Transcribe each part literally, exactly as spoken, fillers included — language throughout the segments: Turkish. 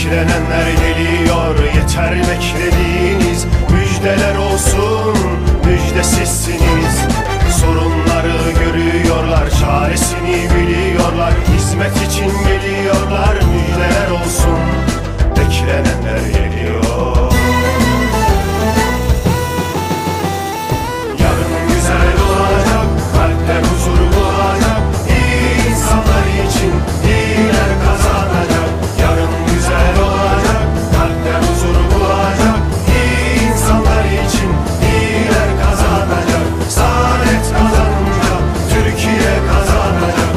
Beklenenler geliyor, yeter beklediğiniz. Müjdeler olsun, müjdesizsiniz. Sorunları görüyorlar, çaresini biliyorlar. Hizmet için geliyorlar, müjdeler olsun. Beklenenler geliyor. Yarın güzel olacak, kalpler huzur bulacak. İyi insanlar için iyiler kazanacak. Yarın güzel olacak, kalpler huzur bulacak. İyi insanlar için iyiler kazanacak. Saadet kazanınca Türkiye kazanacak.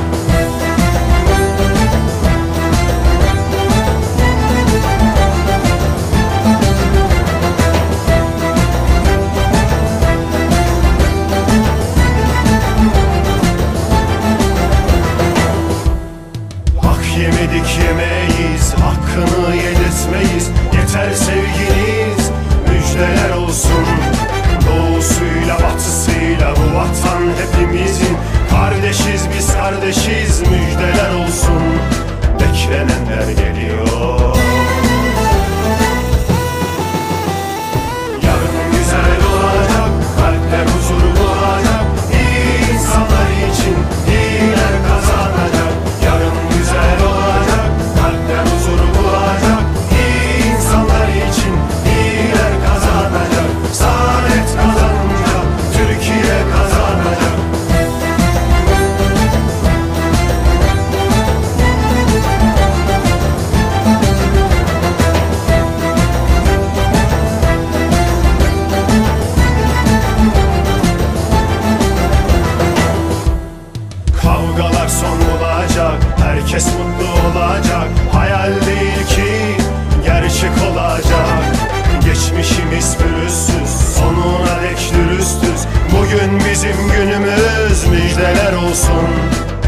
Yemedik yemeyiz, hakkını yedirtmeyiz. Yeter sevginiz, müjdeler olsun. Doğusuyla batısıyla bu vatan hepimizin. Kardeşiz biz kardeşiz, müjdeler olsun. Beklenenler geliyor. Yarın güzel olacak, kalpler huzur bulacak. İyi insanlar için iyiler kazanacak. Yarın güzel olacak, kalpler huzur bulacak. İyi insanlar için iyiler kazanacak. Saadet kazanınca Türkiye kazanacak. Kavgalar son bulacak, herkes mutlu olacak. Hayal değil ki gerçek olacak. Geçmişimiz pürüzsüz, sonuna dek dürüstüz. Bugün bizim günümüz, müjdeler olsun.